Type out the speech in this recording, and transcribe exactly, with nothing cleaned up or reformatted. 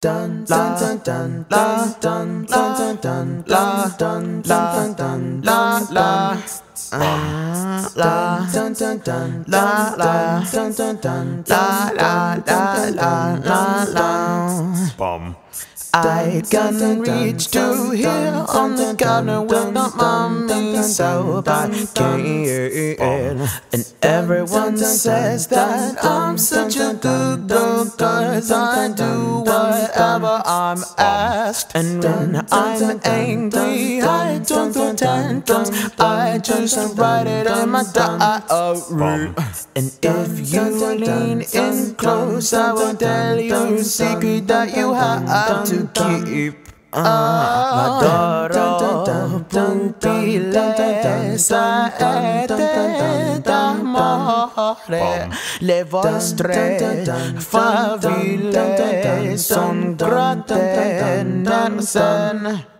dun dun dun dun dun dun dun dun dun dun dun dun la la ah la dun dun dun la la dun dun dun la la la la la la bum. I can reach to here on the corner with my mommy, so I can. And everyone says that I'm such a good girl, cause I do whatever I'm asked. And when I'm angry, I don't throw tantrums, I just write it in my diary. And if you lean in close, I will tell you a secret that you have to keep. Adoro pupille, saette d'amore. Le vostre faville son grate.